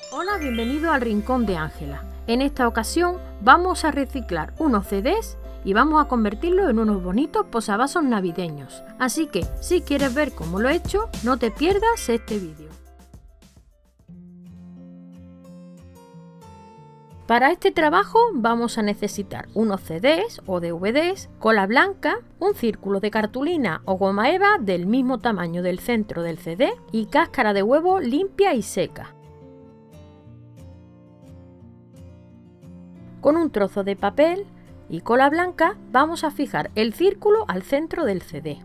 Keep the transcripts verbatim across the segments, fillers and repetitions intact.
Hola, bienvenido al Rincón de Ángela. En esta ocasión vamos a reciclar unos C Ds y vamos a convertirlos en unos bonitos posavasos navideños. Así que si quieres ver cómo lo he hecho, no te pierdas este vídeo. Para este trabajo vamos a necesitar unos C Ds o D V Ds, cola blanca, un círculo de cartulina o goma eva del mismo tamaño del centro del C D y cáscara de huevo limpia y seca. Con un trozo de papel y cola blanca vamos a fijar el círculo al centro del C D.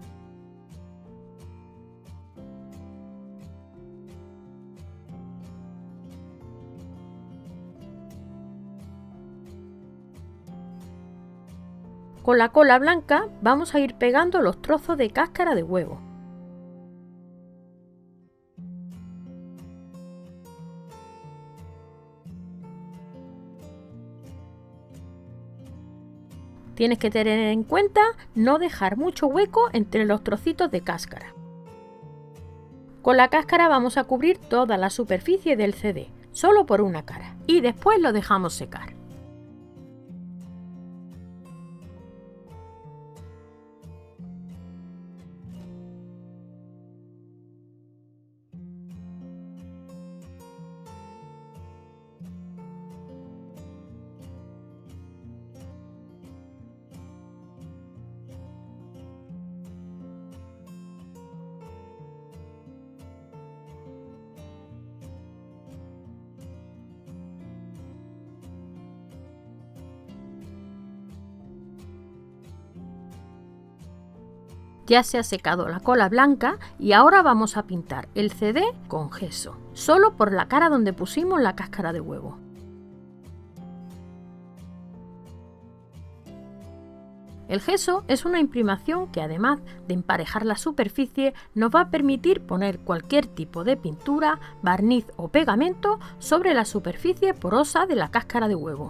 Con la cola blanca vamos a ir pegando los trozos de cáscara de huevo. Tienes que tener en cuenta no dejar mucho hueco entre los trocitos de cáscara. Con la cáscara vamos a cubrir toda la superficie del C D, solo por una cara, y después lo dejamos secar. Ya se ha secado la cola blanca y ahora vamos a pintar el C D con gesso, solo por la cara donde pusimos la cáscara de huevo. El gesso es una imprimación que, además de emparejar la superficie, nos va a permitir poner cualquier tipo de pintura, barniz o pegamento sobre la superficie porosa de la cáscara de huevo.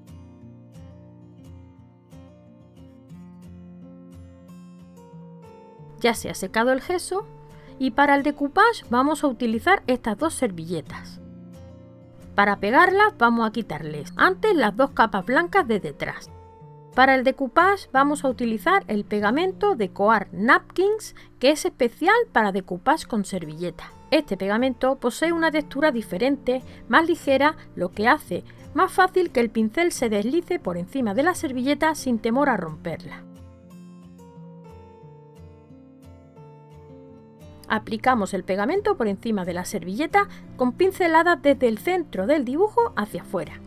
Ya se ha secado el gesso y para el decoupage vamos a utilizar estas dos servilletas. Para pegarlas vamos a quitarles antes las dos capas blancas de detrás. Para el decoupage vamos a utilizar el pegamento DecoArt Napkins, que es especial para decoupage con servilleta. Este pegamento posee una textura diferente, más ligera, lo que hace más fácil que el pincel se deslice por encima de la servilleta sin temor a romperla. Aplicamos el pegamento por encima de la servilleta con pinceladas desde el centro del dibujo hacia afuera.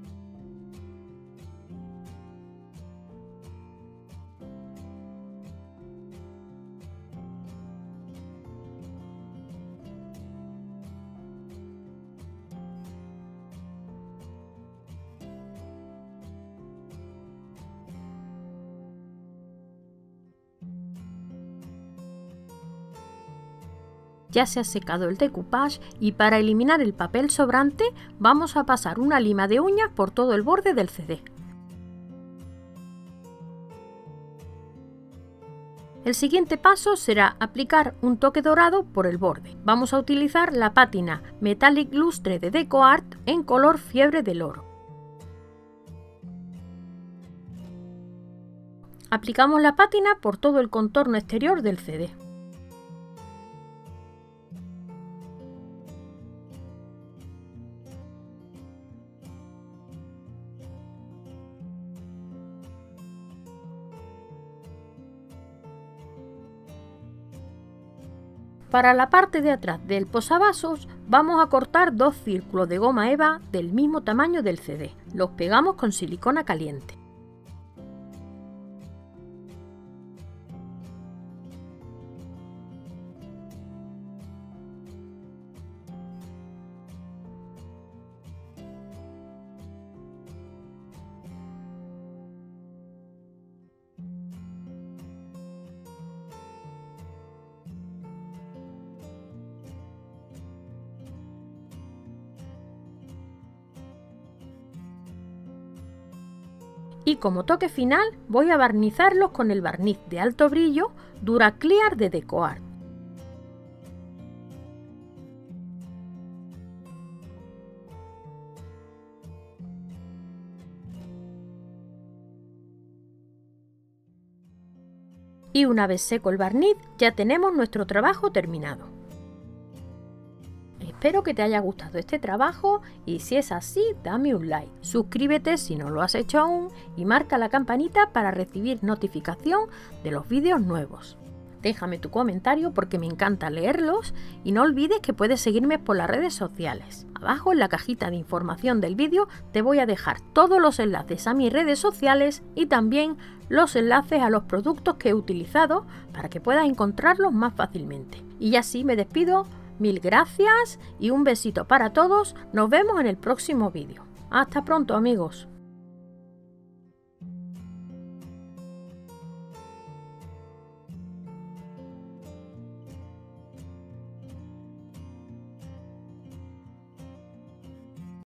Ya se ha secado el decoupage y para eliminar el papel sobrante vamos a pasar una lima de uñas por todo el borde del C D. El siguiente paso será aplicar un toque dorado por el borde. Vamos a utilizar la pátina Metallic Lustre de DecoArt en color fiebre del oro. Aplicamos la pátina por todo el contorno exterior del C D. Para la parte de atrás del posavasos vamos a cortar dos círculos de goma eva del mismo tamaño del C D. Los pegamos con silicona caliente. Y como toque final voy a barnizarlos con el barniz de alto brillo Duraclear de DecoArt. Y una vez seco el barniz, ya tenemos nuestro trabajo terminado. Espero que te haya gustado este trabajo y si es así, dame un like. Suscríbete si no lo has hecho aún y marca la campanita para recibir notificación de los vídeos nuevos. Déjame tu comentario porque me encanta leerlos y no olvides que puedes seguirme por las redes sociales. Abajo en la cajita de información del vídeo te voy a dejar todos los enlaces a mis redes sociales y también los enlaces a los productos que he utilizado para que puedas encontrarlos más fácilmente. Y así me despido, mil gracias y un besito para todos, nos vemos en el próximo vídeo. Hasta pronto amigos.